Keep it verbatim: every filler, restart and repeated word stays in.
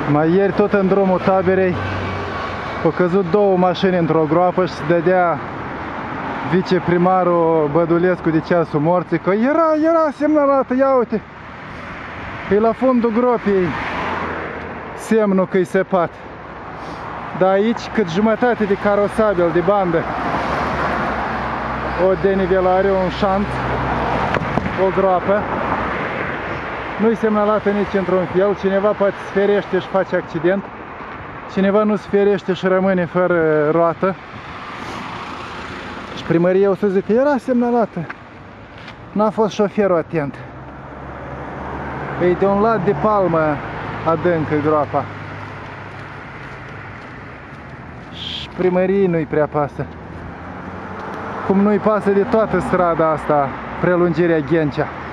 Mai ieri, tot în drumul taberei, au căzut două mașini într-o groapă și se dădea viceprimarul Bădulescu de ceasul morții că era, era semnalată, ia uite, e la fundul gropii semnul că e săpat. Dar aici, cât jumătate de carosabil, de bandă, o denivelare, un șant, o groapă, nu-i semnalată nici într-un fel. Cineva poate se ferește și face accident, cineva nu se ferește și rămâne fără roată. Și primăria o să zică, era semnalată, n-a fost șoferul atent. E de un lat de palmă adâncă groapa. Și primăriei nu-i prea pasă. Cum nu-i pasă de toată strada asta, prelungirea Ghencea.